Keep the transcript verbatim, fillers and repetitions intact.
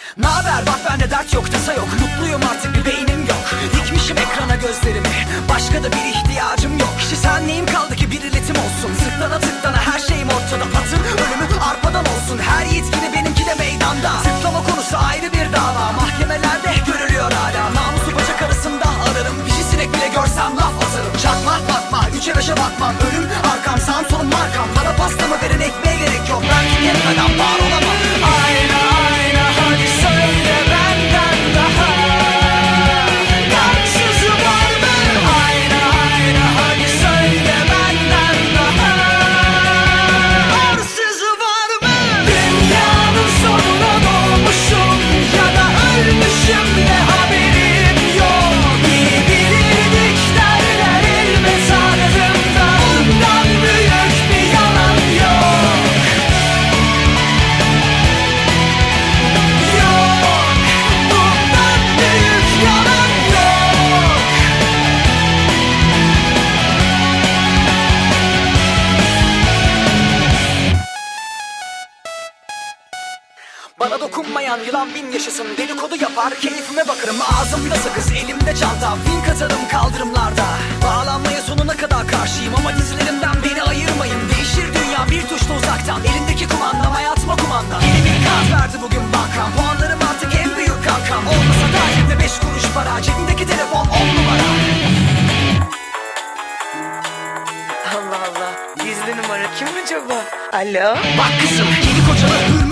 Naber bak bende dert yok tasa yok. Mutluyum artık bir beynim yok. Dikmişim ekrana gözlerimi, başka da bir ihtiyacım yok. Kişisel neyim kaldı ki bir iletim olsun. Tıklana tıklana her şeyim ortada. Atın ölümü arpadan olsun. Her yiğit gibi benimki de meydanda. Zıplama konusu ayrı bir dava. Mahkemelerde görülüyor hala. Namusu bacak arasında ararım. Dişi sinek bile görsem laf atarım. Çakma bakma, üçe beşe bakmam. Ölüm arkam, sağım solum markam. Bana pastamı verin, ekmeğe gerek yok. Ben tüketmeden var olamam. Ayna ayna hadi söyle benden daha gamsızı var mı? Ayna ayna hadi söyle benden daha arsızı var mı? Dünyanın sonuna doğmuşum ya da ölmüşüm de haberim yok. İyi bilirdik derler elbet ardımda. Ondan büyük bir yalan yok. Yok, bundan büyük yalan yok. Bana dokunmayan yılan bin yaşasın. Dedikodu yapar keyfime bakarım. Ağzımda sakız elimde çanta. Bin katarım kaldırımlarda. Bağlanmaya sonuna kadar karşıyım ama dizlerimden beni ayırmayın. Değişir dünya bir tuşla uzaktan. Elimdeki kumandam hayatıma kumanda. Yeni bir kart verdi bugün bankam. Puanlarım artık en büyük kankam. Olmasa da elimde beş kuruş para. Cebimdeki telefon on numara. Allah Allah. Gizli numara kim acaba? Alo? Bak kızım yeni kocalı hür